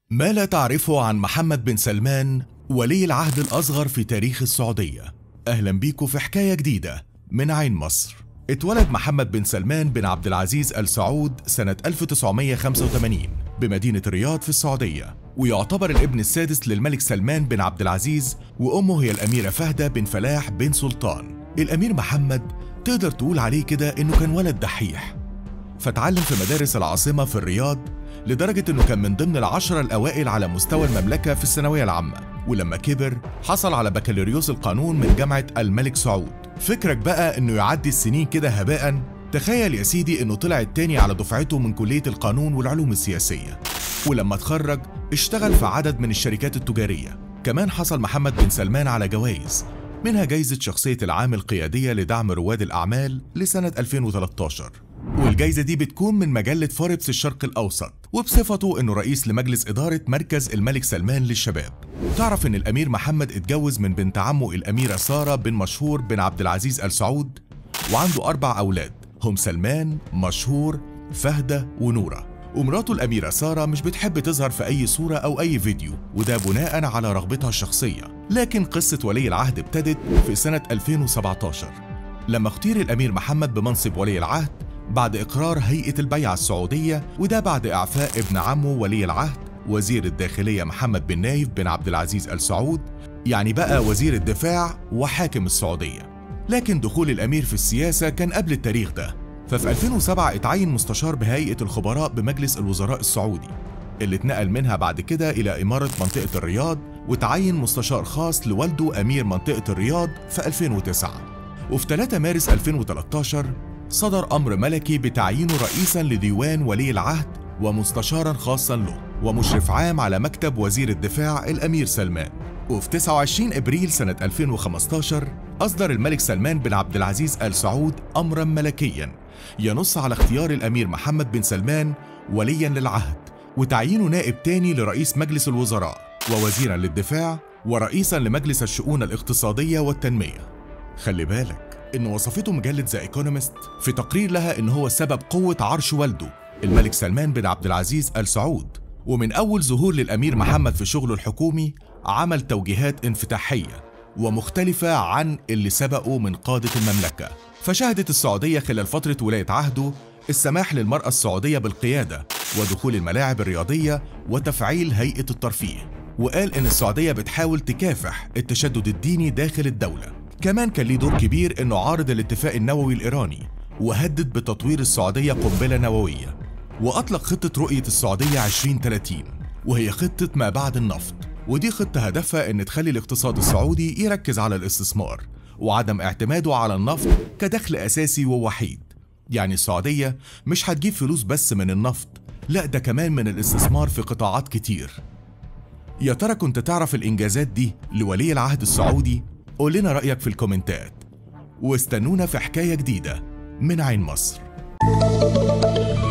ما لا تعرفه عن محمد بن سلمان ولي العهد الأصغر في تاريخ السعودية. أهلا بيكم في حكاية جديدة من عين مصر. اتولد محمد بن سلمان بن عبد العزيز آل سعود سنة 1985 بمدينة الرياض في السعودية، ويعتبر الابن السادس للملك سلمان بن عبد العزيز، وأمه هي الأميرة فهدة بن فلاح بن سلطان. الأمير محمد تقدر تقول عليه كده إنه كان ولد دحيح، فتعلم في مدارس العاصمة في الرياض لدرجة إنه كان من ضمن العشرة الأوائل على مستوى المملكة في الثانوية العامة. ولما كبر حصل على بكالوريوس القانون من جامعة الملك سعود. فكرك بقى إنه يعدي السنين كده هباء؟ تخيل يا سيدي إنه طلع التاني على دفعته من كلية القانون والعلوم السياسية، ولما اتخرج اشتغل في عدد من الشركات التجارية. كمان حصل محمد بن سلمان على جوائز، منها جايزة شخصية العام القيادية لدعم رواد الأعمال لسنة 2013، والجايزة دي بتكون من مجلة فوربس الشرق الأوسط، وبصفته إنه رئيس لمجلس إدارة مركز الملك سلمان للشباب. تعرف إن الأمير محمد اتجوز من بنت عمه الأميرة سارة بن مشهور بن عبد العزيز آل سعود، وعنده 4 أولاد هم سلمان، مشهور، فهدة، ونورة. ومراته الأميرة سارة مش بتحب تظهر في أي صورة أو أي فيديو، وده بناء على رغبتها الشخصية. لكن قصة ولي العهد ابتدت في سنة 2017 لما اختير الأمير محمد بمنصب ولي العهد بعد إقرار هيئة البيعة السعودية، وده بعد إعفاء ابن عمه ولي العهد وزير الداخلية محمد بن نايف بن عبد العزيز آل سعود، يعني بقى وزير الدفاع وحاكم السعودية. لكن دخول الأمير في السياسة كان قبل التاريخ ده، ففي 2007 اتعين مستشار بهيئة الخبراء بمجلس الوزراء السعودي، اللي اتنقل منها بعد كده إلى إمارة منطقة الرياض، وتعين مستشار خاص لوالده أمير منطقة الرياض في 2009. وفي 3 مارس 2013 صدر أمر ملكي بتعيينه رئيساً لديوان ولي العهد ومستشاراً خاصاً له ومشرف عام على مكتب وزير الدفاع الأمير سلمان. وفي 29 إبريل سنة 2015 أصدر الملك سلمان بن عبد العزيز آل سعود أمراً ملكياً ينص على اختيار الأمير محمد بن سلمان ولياً للعهد، وتعيينه نائب تاني لرئيس مجلس الوزراء، ووزيراً للدفاع، ورئيساً لمجلس الشؤون الاقتصادية والتنمية. خلي بالك إن وصفته مجلة ذا ايكونومست في تقرير لها إن هو سبب قوة عرش والده الملك سلمان بن عبد العزيز آل سعود. ومن أول ظهور للأمير محمد في شغله الحكومي عمل توجيهات انفتاحية ومختلفة عن اللي سبقوا من قادة المملكة. فشهدت السعودية خلال فترة ولاية عهده السماح للمرأة السعودية بالقيادة ودخول الملاعب الرياضية وتفعيل هيئة الترفيه، وقال إن السعودية بتحاول تكافح التشدد الديني داخل الدولة. كمان كان ليه دور كبير إنه عارض الاتفاق النووي الإيراني، وهدد بتطوير السعودية قنبلة نووية، وأطلق خطة رؤية السعودية 2030، وهي خطة ما بعد النفط. ودي خطة هدفها إن تخلي الاقتصاد السعودي يركز على الاستثمار وعدم اعتماده على النفط كدخل أساسي ووحيد. يعني السعودية مش هتجيب فلوس بس من النفط، لا ده كمان من الاستثمار في قطاعات كتير. يا ترى كنت تعرف الإنجازات دي لولي العهد السعودي؟ قول لنا رأيك في الكومنتات، واستنونا في حكاية جديدة من عين مصر.